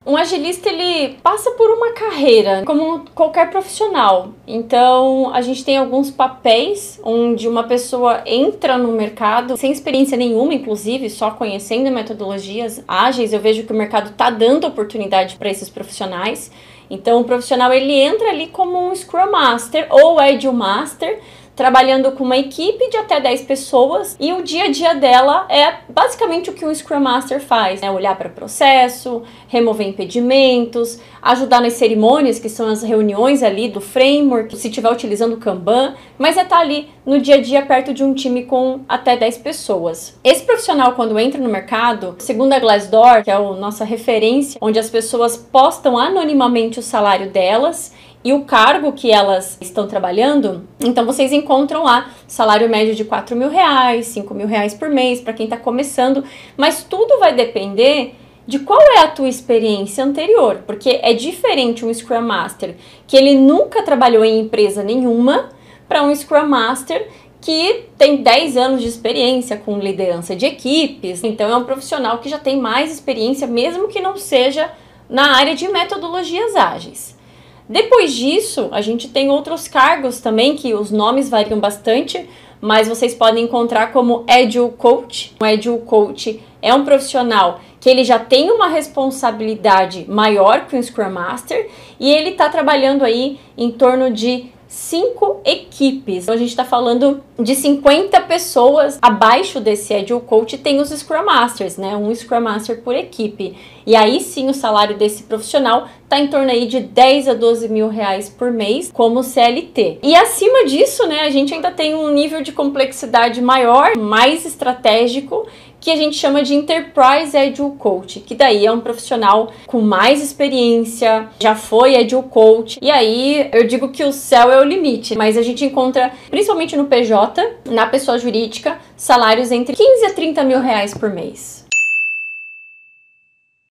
Um agilista, ele passa por uma carreira, como qualquer profissional. Então, a gente tem alguns papéis onde uma pessoa entra no mercado sem experiência nenhuma, inclusive, só conhecendo metodologias ágeis. Eu vejo que o mercado está dando oportunidade para esses profissionais. Então, o profissional, ele entra ali como um Scrum Master ou Agile Master, trabalhando com uma equipe de até 10 pessoas, e o dia a dia dela é basicamente o que um Scrum Master faz, né? Olhar para o processo, remover impedimentos, ajudar nas cerimônias, que são as reuniões ali do framework, se estiver utilizando o Kanban, mas é estar ali no dia a dia perto de um time com até 10 pessoas. Esse profissional, quando entra no mercado, segundo a Glassdoor, que é a nossa referência, onde as pessoas postam anonimamente o salário delas e o cargo que elas estão trabalhando, então vocês encontram lá salário médio de R$4.000, R$5.000 por mês para quem está começando, mas tudo vai depender de qual é a tua experiência anterior, porque é diferente um Scrum Master que ele nunca trabalhou em empresa nenhuma para um Scrum Master que tem 10 anos de experiência com liderança de equipes. Então é um profissional que já tem mais experiência, mesmo que não seja na área de metodologias ágeis. Depois disso, a gente tem outros cargos também, que os nomes variam bastante, mas vocês podem encontrar como Agile Coach. Um Agile Coach é um profissional que ele já tem uma responsabilidade maior que um Scrum Master e ele está trabalhando aí em torno de 5 equipes. Então a gente está falando de 50 pessoas. Abaixo desse Agile Coach tem os Scrum Masters, né? Um Scrum Master por equipe. E aí sim o salário desse profissional está em torno aí de 10 a 12 mil reais por mês como CLT. E acima disso, né, a gente ainda tem um nível de complexidade maior, mais estratégico, que a gente chama de Enterprise Agile Coach, que daí é um profissional com mais experiência, já foi Agile Coach, e aí eu digo que o céu é o limite, mas a gente encontra, principalmente no PJ, na pessoa jurídica, salários entre 15 a 30 mil reais por mês.